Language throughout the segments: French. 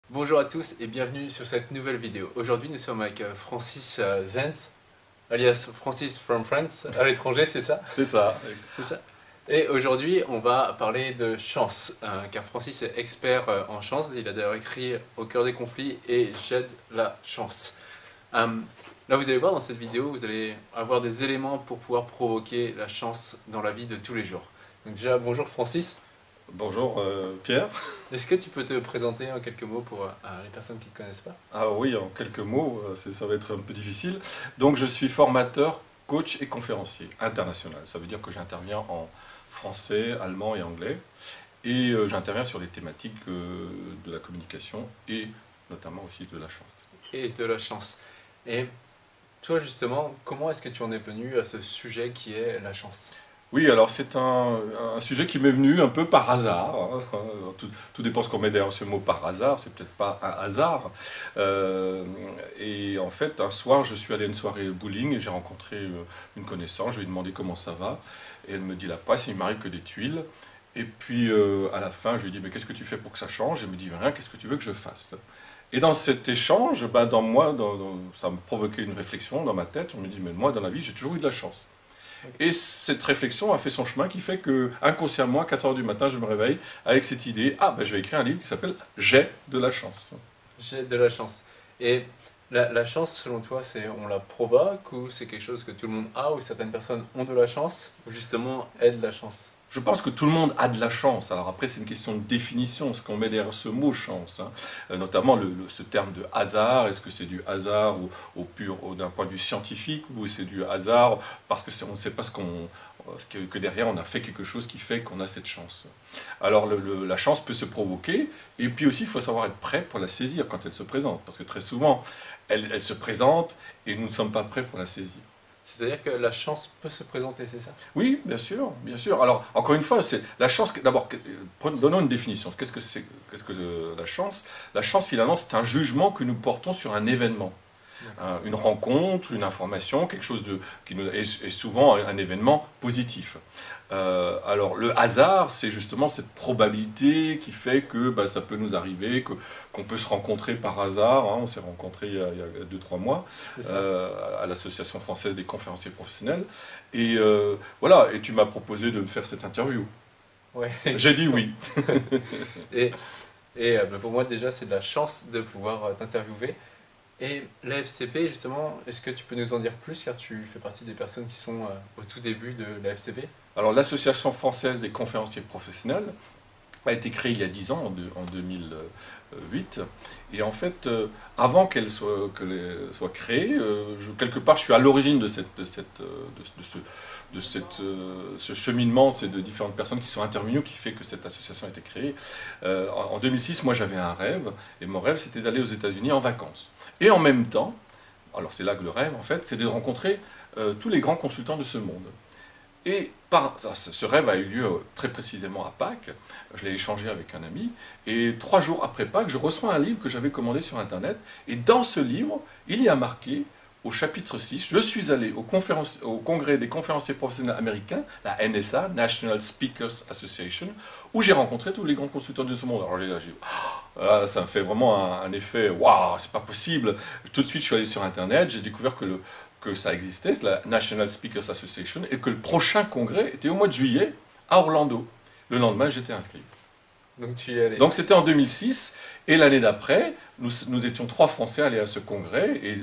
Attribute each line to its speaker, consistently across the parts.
Speaker 1: Bonjour à tous et bienvenue sur cette nouvelle vidéo. Aujourd'hui nous sommes avec Francis Zenz, alias Francis from France, à l'étranger, c'est ça?
Speaker 2: C'est ça.
Speaker 1: C'est ça. Et aujourd'hui on va parler de chance, car Francis est expert en chance, il a d'ailleurs écrit Au cœur des conflits et J'aide la chance. Là vous allez voir dans cette vidéo, vous allez avoir des éléments pour pouvoir provoquer la chance dans la vie de tous les jours. Donc déjà bonjour Francis.
Speaker 2: Bonjour Pierre.
Speaker 1: Est-ce que tu peux te présenter en quelques mots pour les personnes qui ne te connaissent pas?
Speaker 2: Ah oui, en quelques mots, ça va être un peu difficile. Donc je suis formateur, coach et conférencier international. Ça veut dire que j'interviens en français, allemand et anglais. Et j'interviens sur les thématiques de la communication et notamment aussi de la chance.
Speaker 1: Et de la chance. Et toi justement, comment est-ce que tu en es venu à ce sujet qui est la chance?
Speaker 2: Oui, alors c'est un sujet qui m'est venu un peu par hasard, hein. Tout dépend ce qu'on met derrière ce mot par hasard, c'est peut-être pas un hasard. Et en fait, un soir, je suis allé à une soirée bowling et j'ai rencontré une connaissance, je lui ai demandé comment ça va, et elle me dit la passe, il m'arrive que des tuiles. Et puis à la fin, je lui ai dit mais qu'est-ce que tu fais pour que ça change? Elle me dit rien, qu'est-ce que tu veux que je fasse? Et dans cet échange, ben, ça me provoquait une réflexion dans ma tête, on me dit mais moi dans la vie j'ai toujours eu de la chance. Et cette réflexion a fait son chemin qui fait que, inconsciemment, à 4 heures du matin, je me réveille avec cette idée, ah ben je vais écrire un livre qui s'appelle J'ai de la chance.
Speaker 1: J'ai de la chance. Et la chance, selon toi, c'est on la provoque ou c'est quelque chose que tout le monde a ou certaines personnes ont de la chance ou justement aident la chance?
Speaker 2: Je pense que tout le monde a de la chance. Alors après, c'est une question de définition, ce qu'on met derrière ce mot chance, hein. Notamment ce terme de hasard. Est-ce que c'est du hasard d'un point de vue scientifique ou c'est du hasard parce que on ne sait pas que derrière on a fait quelque chose qui fait qu'on a cette chance. Alors la chance peut se provoquer et puis aussi il faut savoir être prêt pour la saisir quand elle se présente. Parce que très souvent, elle se présente et nous ne sommes pas prêts pour la saisir.
Speaker 1: C'est-à-dire que la chance peut se présenter, c'est ça?
Speaker 2: Oui, bien sûr, bien sûr. Alors, encore une fois, c'est la chance. D'abord, donnons une définition. Qu'est-ce que c'est? Qu'est-ce que la chance? La chance, finalement, c'est un jugement que nous portons sur un événement. Une rencontre, une information, quelque chose qui nous est souvent un événement positif. Alors le hasard, c'est justement cette probabilité qui fait que bah, ça peut nous arriver, qu'on peut se rencontrer par hasard, hein. On s'est rencontrés il y a 2-3 mois à l'Association française des conférenciers professionnels. Et voilà, et tu m'as proposé de me faire cette interview.
Speaker 1: Ouais.
Speaker 2: J'ai dit oui.
Speaker 1: Et, bah, pour moi déjà c'est de la chance de pouvoir t'interviewer. Et la FCP justement, est-ce que tu peux nous en dire plus car tu fais partie des personnes qui sont au tout début de la FCP?
Speaker 2: Alors l'Association française des conférenciers professionnels a été créée il y a 10 ans, en 2008. Et en fait, avant qu'elle soit créée, quelque part, je suis à l'origine de ce cheminement, c'est de différentes personnes qui sont intervenues, qui fait que cette association a été créée. En 2006, moi j'avais un rêve, et mon rêve c'était d'aller aux États-Unis en vacances. Et en même temps, alors c'est là que le rêve en fait, c'est de rencontrer tous les grands consultants de ce monde. Et ce rêve a eu lieu très précisément à Pâques, je l'ai échangé avec un ami, et 3 jours après Pâques, je reçois un livre que j'avais commandé sur Internet, et dans ce livre, il y a marqué, au chapitre 6, je suis allé au congrès des conférenciers professionnels américains, la NSA, National Speakers Association, où j'ai rencontré tous les grands consultants de ce monde. Alors ça me fait vraiment un effet, waouh, c'est pas possible. Tout de suite, je suis allé sur Internet, j'ai découvert que ça existait, c'est la National Speakers Association, et que le prochain congrès était au mois de juillet à Orlando. Le lendemain, j'étais inscrit.
Speaker 1: Donc tu y es allé.
Speaker 2: Donc c'était en 2006, et l'année d'après, nous étions 3 Français allés à ce congrès, et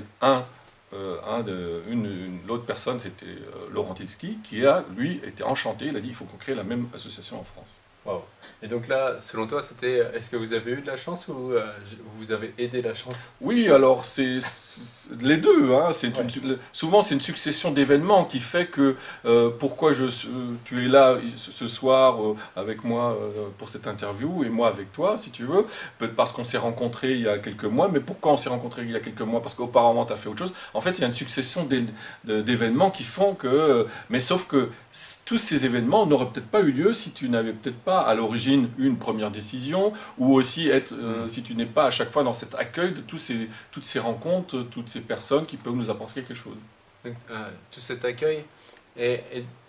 Speaker 2: l'autre personne, c'était Laurent Tilski, qui a, lui, été enchanté, il a dit il faut qu'on crée la même association en France.
Speaker 1: Wow. Et donc là, selon toi, c'était est-ce que vous avez eu de la chance ou vous avez aidé la chance?
Speaker 2: Oui, alors c'est les deux, hein. Souvent c'est une succession d'événements qui fait que pourquoi tu es là ce soir avec moi pour cette interview et moi avec toi, si tu veux. Peut-être parce qu'on s'est rencontrés il y a quelques mois, mais pourquoi on s'est rencontrés il y a quelques mois? Parce qu'auparavant tu as fait autre chose. En fait, il y a une succession d'événements qui font que... mais sauf que tous ces événements n'auraient peut-être pas eu lieu si tu n'avais peut-être pas à l'origine une première décision, ou aussi si tu n'es pas à chaque fois dans cet accueil de toutes ces rencontres, toutes ces personnes qui peuvent nous apporter quelque chose.
Speaker 1: Donc, tout cet accueil, et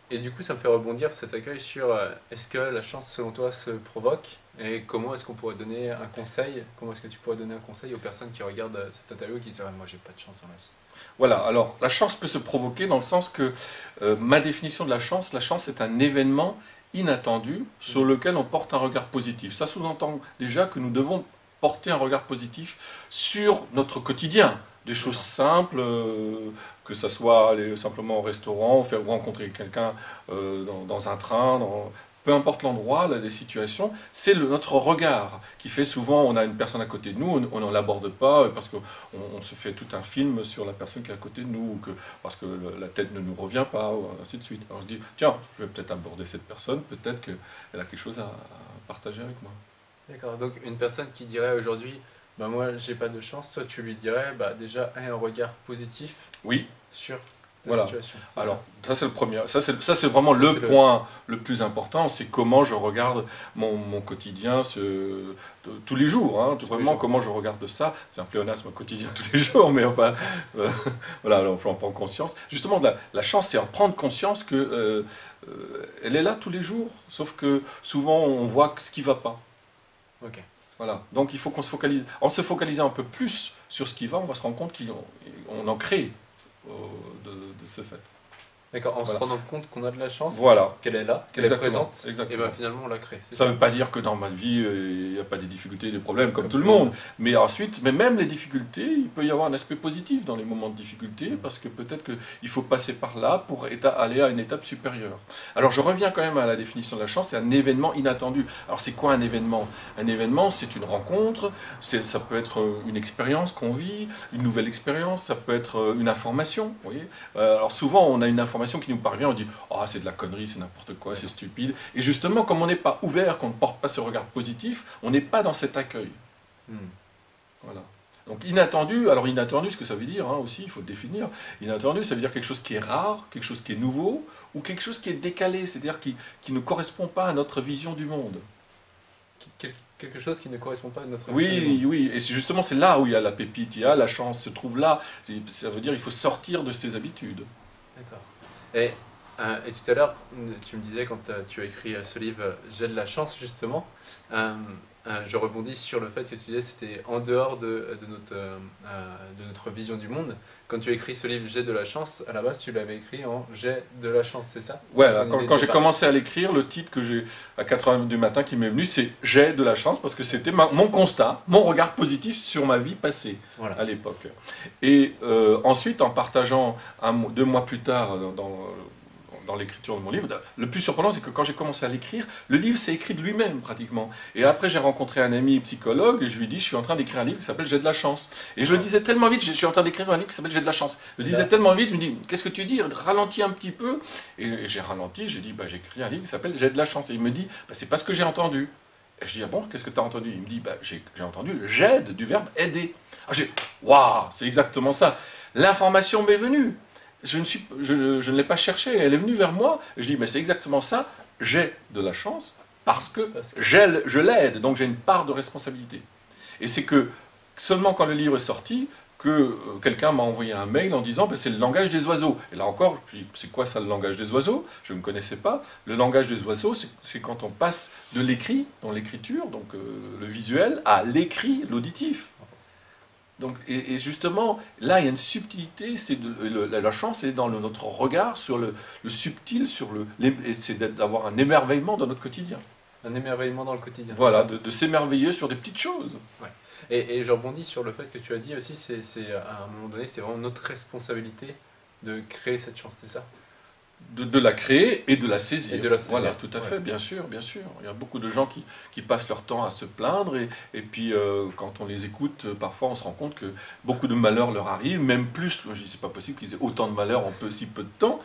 Speaker 1: Et du coup, ça me fait rebondir cet accueil sur est-ce que la chance, selon toi, se provoque et comment est-ce qu'on pourrait donner un conseil, comment est-ce que tu pourrais donner un conseil aux personnes qui regardent cette interview et qui disent ah, moi j'ai pas de chance dans la vie.
Speaker 2: Voilà, alors la chance peut se provoquer dans le sens que ma définition de la chance est un événement inattendu sur lequel on porte un regard positif. Ça sous-entend déjà que nous devons porter un regard positif sur notre quotidien. Des choses simples, que ce soit aller simplement au restaurant, faire rencontrer quelqu'un dans un train, peu importe l'endroit, les situations, c'est notre regard qui fait souvent, on a une personne à côté de nous, on ne l'aborde pas parce qu'on se fait tout un film sur la personne qui est à côté de nous, ou parce que la tête ne nous revient pas, ou ainsi de suite. Alors je dis, tiens, je vais peut-être aborder cette personne, peut-être qu'elle a quelque chose à partager avec moi.
Speaker 1: D'accord, donc une personne qui dirait aujourd'hui, bah moi j'ai pas de chance, toi tu lui dirais, bah déjà aie un regard positif
Speaker 2: Oui.
Speaker 1: sur ta
Speaker 2: Voilà.
Speaker 1: situation.
Speaker 2: Alors, ça c'est le premier. Ça c'est vraiment
Speaker 1: Ça,
Speaker 2: le
Speaker 1: c'est
Speaker 2: point le plus important, c'est comment je regarde mon quotidien tous les jours. Hein, vraiment,
Speaker 1: jours.
Speaker 2: comment je regarde ça. C'est un pléonasme quotidien tous les jours, mais enfin, voilà, alors, on prend conscience. Justement, la chance, c'est en prendre conscience que elle est là tous les jours, sauf que souvent on voit ce qui ne va pas.
Speaker 1: Ok.
Speaker 2: Voilà. Donc il faut qu'on se focalise. En se focalisant un peu plus sur ce qui va, on va se rendre compte qu'on en crée de ce fait.
Speaker 1: D'accord, en se
Speaker 2: Voilà.
Speaker 1: rendant compte qu'on a de la chance,
Speaker 2: Voilà.
Speaker 1: qu'elle est là, qu'elle est
Speaker 2: Exactement.
Speaker 1: présente, et
Speaker 2: Exactement.
Speaker 1: ben finalement on la crée.
Speaker 2: Ça ne veut pas dire que dans ma vie, il n'y a pas des difficultés, des problèmes comme tout le monde. Mais ensuite, mais même les difficultés, il peut y avoir un aspect positif dans les moments de difficulté, parce que peut-être qu'il faut passer par là pour aller à une étape supérieure. Alors je reviens quand même à la définition de la chance, c'est un événement inattendu. Alors c'est quoi un événement? Un événement, c'est une rencontre, ça peut être une expérience qu'on vit, une nouvelle expérience, ça peut être une information. Vous voyez, alors souvent, on a une information qui nous parvient, on dit « Ah, c'est de la connerie, c'est n'importe quoi, c'est stupide ». Et justement, comme on n'est pas ouvert, qu'on ne porte pas ce regard positif, on n'est pas dans cet accueil. Voilà. Donc inattendu, alors inattendu, ce que ça veut dire aussi, il faut le définir. Inattendu, ça veut dire quelque chose qui est rare, quelque chose qui est nouveau, ou quelque chose qui est décalé, c'est-à-dire qui ne correspond pas à notre vision du monde.
Speaker 1: Quelque chose qui ne correspond pas à notre vision du monde.
Speaker 2: Oui, et justement c'est là où il y a la pépite, il y a la chance, se trouve là. Ça veut dire qu'il faut sortir de ses habitudes.
Speaker 1: D'accord. Et tout à l'heure, tu me disais quand tu as écrit ce livre J'ai de la chance, justement, je rebondis sur le fait que tu disais que c'était en dehors de notre vision du monde. Quand tu as écrit ce livre J'ai de la chance, à la base tu l'avais écrit en J'ai de la chance, c'est ça?
Speaker 2: Ouais, quand j'ai commencé à l'écrire, le titre que j'ai à 4h du matin qui m'est venu, c'est J'ai de la chance, parce que c'était mon constat, mon regard positif sur ma vie passée, voilà, à l'époque. Et ensuite, en partageant 2 mois plus tard dans l'écriture de mon livre, le plus surprenant, c'est que quand j'ai commencé à l'écrire, le livre s'est écrit de lui-même pratiquement. Et après, j'ai rencontré un ami psychologue et je lui ai dit, je suis en train d'écrire un livre qui s'appelle J'ai de la chance. Et je le disais tellement vite, je suis en train d'écrire un livre qui s'appelle J'ai de la chance. Je le disais tellement vite, il me dit, qu'est-ce que tu dis? Ralentis un petit peu. Et j'ai ralenti, j'ai dit, bah, j'ai écrit un livre qui s'appelle J'ai de la chance. Et il me dit, bah, c'est pas ce que j'ai entendu. Et je dis, ah bon, qu'est-ce que tu as entendu? Il me dit, bah, j'ai entendu j'aide, du verbe aider. Ah, waouh, c'est exactement ça. L'information m'est venue. Je ne l'ai pas cherchée, elle est venue vers moi. Je dis, mais c'est exactement ça, j'ai de la chance parce que je l'aide, donc j'ai une part de responsabilité. Et c'est que seulement quand le livre est sorti, que quelqu'un m'a envoyé un mail en disant, ben, c'est le langage des oiseaux. Et là encore, je dis, c'est quoi ça le langage des oiseaux? Je ne connaissais pas. Le langage des oiseaux, c'est quand on passe de l'écrit, dans l'écriture, donc le visuel, à l'écrit, l'auditif. Donc, et justement, là, il y a une subtilité, la chance, c'est dans notre regard sur le subtil, c'est d'avoir un émerveillement dans notre quotidien.
Speaker 1: Un émerveillement dans le quotidien.
Speaker 2: Voilà, de s'émerveiller sur des petites choses.
Speaker 1: Ouais. Et je rebondis sur le fait que tu as dit aussi, c'est à un moment donné, c'est vraiment notre responsabilité de créer cette chance, c'est ça?
Speaker 2: De la créer et de la saisir.
Speaker 1: Et de la saisir.
Speaker 2: Voilà, tout à fait, bien sûr, bien sûr. Il y a beaucoup de gens qui passent leur temps à se plaindre et puis quand on les écoute, parfois on se rend compte que beaucoup de malheurs leur arrivent, même plus, je dis c'est pas possible qu'ils aient autant de malheurs en si peu de temps.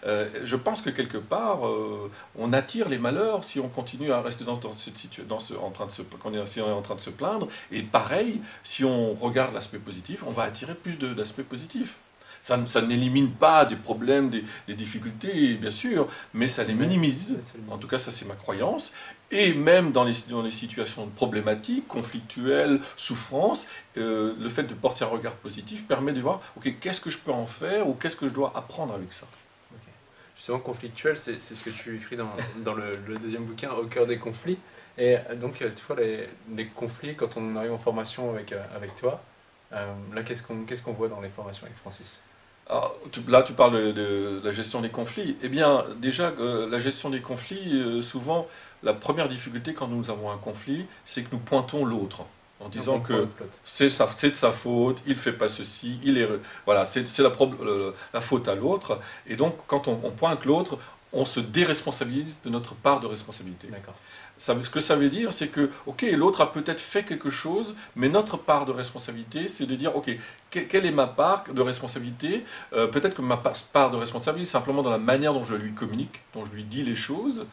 Speaker 2: Je pense que quelque part, on attire les malheurs si on continue à rester dans cette situation, quand on est en train de se plaindre. Et pareil, si on regarde l'aspect positif, on va attirer plus d'aspects positifs. Ça n'élimine pas des problèmes, des difficultés, bien sûr, mais ça les minimise. En tout cas, ça c'est ma croyance. Et même dans les situations problématiques, conflictuelles, souffrances, le fait de porter un regard positif permet de voir, ok, qu'est-ce que je peux en faire ou qu'est-ce que je dois apprendre avec ça.
Speaker 1: justement conflictuel, c'est ce que tu écris dans le deuxième bouquin, Au cœur des conflits. Et donc, tu vois, les conflits, quand on arrive en formation avec toi, là, qu'est-ce qu'on voit dans les formations avec Francis?
Speaker 2: Alors, là, tu parles de la gestion des conflits. Eh bien, déjà, la gestion des conflits, souvent, la première difficulté quand nous avons un conflit, c'est que nous pointons l'autre en disant que c'est de sa faute, il ne fait pas ceci, voilà, c'est la faute à l'autre. Et donc, quand on pointe l'autre, on se déresponsabilise de notre part de responsabilité.
Speaker 1: D'accord.
Speaker 2: Ce que ça veut dire, c'est que, ok, l'autre a peut-être fait quelque chose, mais notre part de responsabilité, c'est de dire, ok, quelle est ma part de responsabilité? Peut-être que ma part de responsabilité, c'est simplement dans la manière dont je lui communique, dont je lui dis les choses.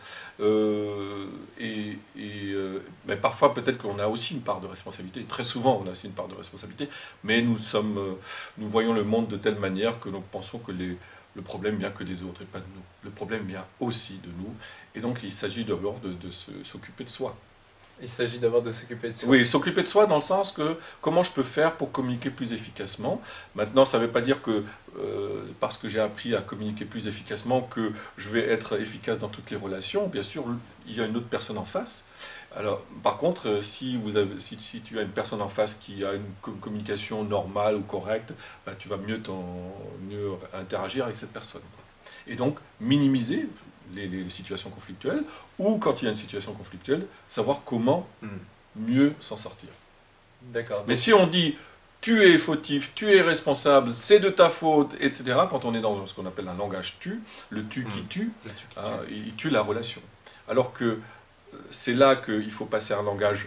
Speaker 2: Mais parfois, peut-être qu'on a aussi une part de responsabilité. Très souvent, on a aussi une part de responsabilité, mais nous voyons le monde de telle manière que nous pensons que le problème vient que des autres et pas de nous. Le problème vient aussi de nous. Et donc, il s'agit d'abord de s'occuper de soi.
Speaker 1: Il s'agit d'abord de s'occuper de soi.
Speaker 2: Oui, s'occuper de soi dans le sens que comment je peux faire pour communiquer plus efficacement. Maintenant, ça ne veut pas dire que parce que j'ai appris à communiquer plus efficacement que je vais être efficace dans toutes les relations. Bien sûr, il y a une autre personne en face. Alors, par contre, si tu as une personne en face qui a une communication normale ou correcte, bah, tu vas mieux interagir avec cette personne. Et donc, minimiser les situations conflictuelles, ou quand il y a une situation conflictuelle, savoir comment mieux s'en sortir.
Speaker 1: D'accord.
Speaker 2: Mais si on dit tu es fautif, tu es responsable, c'est de ta faute, etc., quand on est dans ce qu'on appelle un langage tu, le tu qui tue, il tue la relation. Alors que c'est là qu'il faut passer à un langage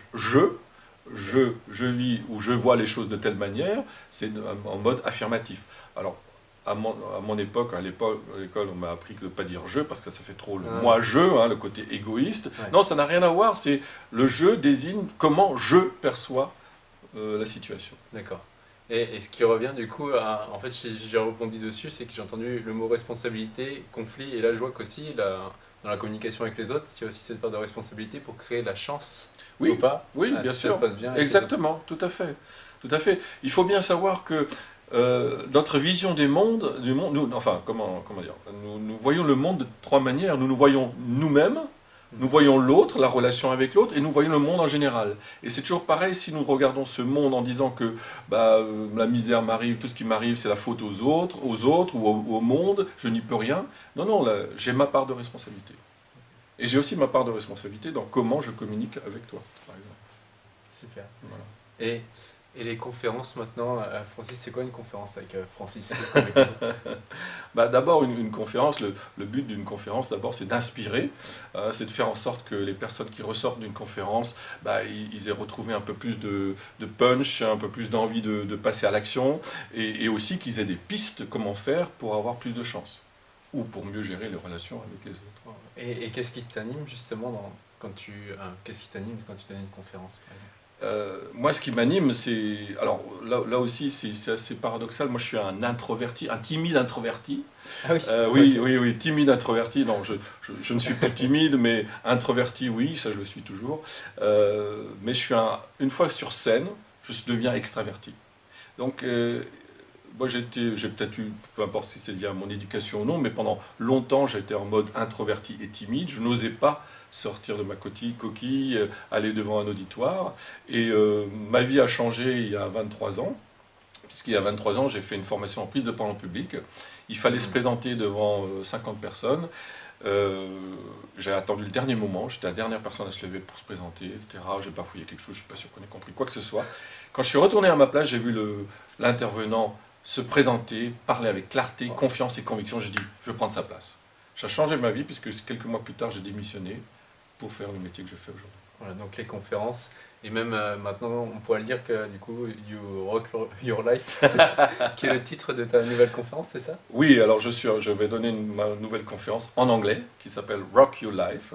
Speaker 2: je vis ou je vois les choses de telle manière, c'est en mode affirmatif. Alors, à mon époque, à l'école, on m'a appris de ne pas dire je, parce que ça fait trop le moi-je, le côté égoïste. Ouais. Non, ça n'a rien à voir, c'est le je désigne comment je perçois la situation.
Speaker 1: D'accord. Et ce qui revient du coup, en fait, si j'ai rebondi dessus, c'est que j'ai entendu le mot responsabilité, conflit, et là je vois qu'aussi, dans la communication avec les autres, il y a aussi cette part de responsabilité pour créer la chance,
Speaker 2: oui,
Speaker 1: ou pas,
Speaker 2: oui, bien
Speaker 1: si
Speaker 2: sûr.
Speaker 1: ça se passe bien.
Speaker 2: Exactement, tout à fait. Tout à fait. Il faut bien savoir que notre vision du monde, nous, enfin, comment dire, nous voyons le monde de trois manières. Nous voyons nous-mêmes, nous voyons l'autre, la relation avec l'autre, et nous voyons le monde en général. Et c'est toujours pareil si nous regardons ce monde en disant que la misère m'arrive, tout ce qui m'arrive, c'est la faute aux autres ou au monde, je n'y peux rien. Non, non, j'ai ma part de responsabilité. Et j'ai aussi ma part de responsabilité dans comment je communique avec toi, par exemple.
Speaker 1: Super. Voilà. Et les conférences maintenant, Francis, c'est quoi une conférence avec Francis?
Speaker 2: D'abord, une conférence, le but d'une conférence, d'abord, c'est d'inspirer, c'est de faire en sorte que les personnes qui ressortent d'une conférence, ils aient retrouvé un peu plus de punch, un peu plus d'envie de passer à l'action, et aussi qu'ils aient des pistes comment faire pour avoir plus de chance, ou pour mieux gérer les relations avec les autres.
Speaker 1: Et qu'est-ce qui t'anime justement qu'est-ce qui t'anime quand tu donnes une conférence, par exemple?
Speaker 2: Moi, ce qui m'anime, c'est... Alors, là aussi, c'est assez paradoxal. Moi, je suis un introverti, un timide introverti.
Speaker 1: Ah oui,
Speaker 2: oui, timide introverti. Non, je ne suis plus timide, mais introverti, oui, ça, je le suis toujours. Mais une fois sur scène, je deviens extraverti. Donc, moi, j'ai peut-être eu, peu importe si c'est lié à mon éducation ou non, mais pendant longtemps, j'étais en mode introverti et timide. Je n'osais pas sortir de ma coquille, aller devant un auditoire. Et ma vie a changé il y a 23 ans, puisqu'il y a 23 ans, j'ai fait une formation en prise de parole en public. Il fallait se présenter devant 50 personnes. J'ai attendu le dernier moment, j'étais la dernière personne à se lever pour se présenter, etc. J'ai bafouillé quelque chose, je ne suis pas sûr qu'on ait compris quoi que ce soit. Quand je suis retourné à ma place, j'ai vu l'intervenant se présenter, parler avec clarté, confiance et conviction. J'ai dit, je vais prendre sa place. Ça a changé ma vie, puisque quelques mois plus tard, j'ai démissionné pour faire le métier que je fais aujourd'hui.
Speaker 1: Voilà, donc les conférences, et même maintenant, on pourrait le dire que du coup, You Rock Your Life, qui est le titre de ta nouvelle conférence, c'est ça?
Speaker 2: Oui, alors je vais donner ma nouvelle conférence en anglais, qui s'appelle Rock Your Life,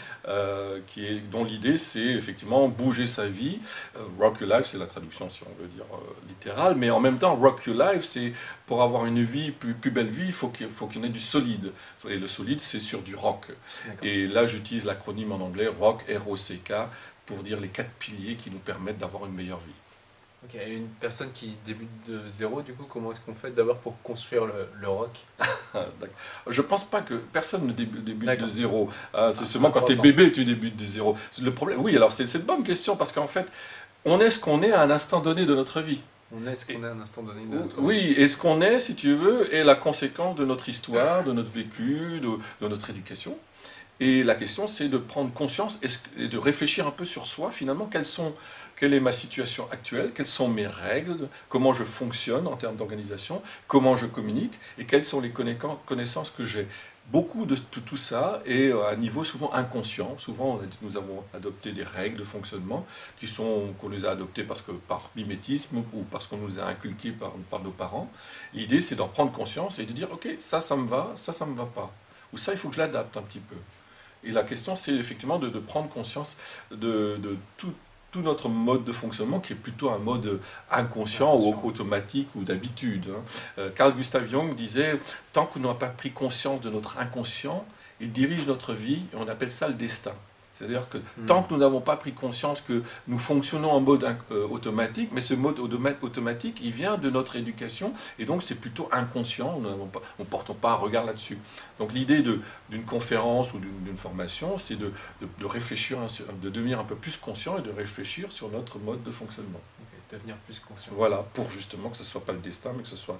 Speaker 2: dont l'idée c'est effectivement bouger sa vie. Rock Your Life, c'est la traduction si on veut dire littérale, mais en même temps, Rock Your Life, c'est pour avoir une vie, plus belle vie, il faut qu'il y en ait du solide. Et le solide, c'est sur du rock. Et là, j'utilise l'acronyme en anglais, ROCK, R-O-C-K, pour dire les 4 piliers qui nous permettent d'avoir une meilleure vie.
Speaker 1: Ok, et une personne qui débute de zéro, du coup, comment est-ce qu'on fait d'abord pour construire le rock?
Speaker 2: D'accord. Je pense pas que personne ne débute de zéro. C'est
Speaker 1: Ah,
Speaker 2: seulement quand tu es
Speaker 1: important.
Speaker 2: bébé tu débutes de zéro. Le problème, oui, alors c'est une bonne question parce qu'en fait, on est ce qu'on est à un instant donné de notre vie.
Speaker 1: On est ce qu'on est à un instant donné de notre vie.
Speaker 2: Oui, et ce qu'on est, si tu veux, est la conséquence de notre histoire, de notre vécu, de notre éducation. Et la question, c'est de prendre conscience et de réfléchir un peu sur soi, finalement, quelle est ma situation actuelle, quelles sont mes règles, comment je fonctionne en termes d'organisation, comment je communique, et quelles sont les connaissances que j'ai. Beaucoup de tout ça est à un niveau souvent inconscient. Souvent, nous avons adopté des règles de fonctionnement qu'on les a adoptées par mimétisme ou parce qu'on nous a inculquées par nos parents. L'idée, c'est d'en prendre conscience et de dire, OK, ça me va, ça me va pas. Ou ça, il faut que je l'adapte un petit peu. Et la question, c'est effectivement de prendre conscience de tout notre mode de fonctionnement, qui est plutôt un mode inconscient ou automatique ou d'habitude. Carl Gustav Jung disait, tant que nous n'avons pas pris conscience de notre inconscient, il dirige notre vie, et on appelle ça le destin. C'est-à-dire que tant que nous n'avons pas pris conscience que nous fonctionnons en mode automatique, mais ce mode automatique, il vient de notre éducation, et donc c'est plutôt inconscient, nous ne portons pas un regard là-dessus. Donc l'idée d'une conférence ou d'une formation, c'est de réfléchir, de devenir un peu plus conscient et de réfléchir sur notre mode de fonctionnement.
Speaker 1: Okay, devenir plus conscient.
Speaker 2: Voilà, pour justement que ce ne soit pas le destin, mais que ce soit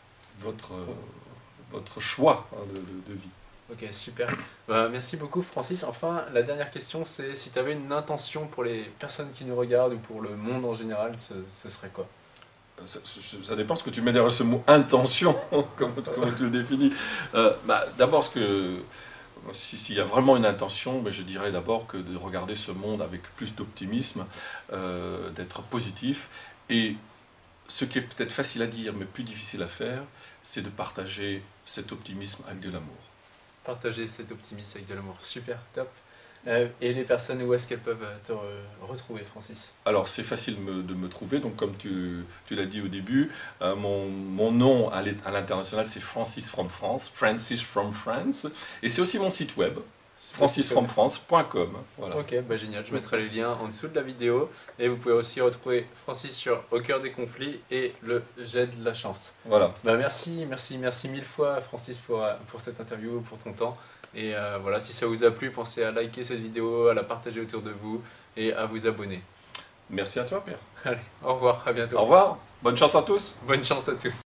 Speaker 2: votre choix de vie.
Speaker 1: Ok, super. Merci beaucoup Francis. Enfin, la dernière question, c'est si tu avais une intention pour les personnes qui nous regardent ou pour le monde en général, ce serait quoi?
Speaker 2: Ça dépend ce que tu mets derrière ce mot intention, comment tu le définis. D'abord, s'il y a vraiment une intention, je dirais d'abord que de regarder ce monde avec plus d'optimisme, d'être positif. Et ce qui est peut-être facile à dire, mais plus difficile à faire, c'est de partager cet optimisme avec de l'amour.
Speaker 1: Partager cet optimisme avec de l'amour. Super, top. Et les personnes, où est-ce qu'elles peuvent te retrouver, Francis?
Speaker 2: Alors, c'est facile de me trouver. Donc, comme tu l'as dit au début, mon nom à l'international, c'est Francis from France, Francis from France. Et c'est aussi mon site web, francisfromfrance.com. Voilà.
Speaker 1: Ok, génial. Je mettrai les liens en dessous de la vidéo. Et vous pouvez aussi retrouver Francis sur Au cœur des conflits et le J'ai de la chance.
Speaker 2: Voilà.
Speaker 1: Merci mille fois, Francis, pour cette interview, pour ton temps. Et voilà, si ça vous a plu, pensez à liker cette vidéo, à la partager autour de vous et à vous abonner.
Speaker 2: Merci à toi, Pierre.
Speaker 1: Allez, au revoir, à bientôt.
Speaker 2: Au revoir, bonne chance à tous.
Speaker 1: Bonne chance à tous.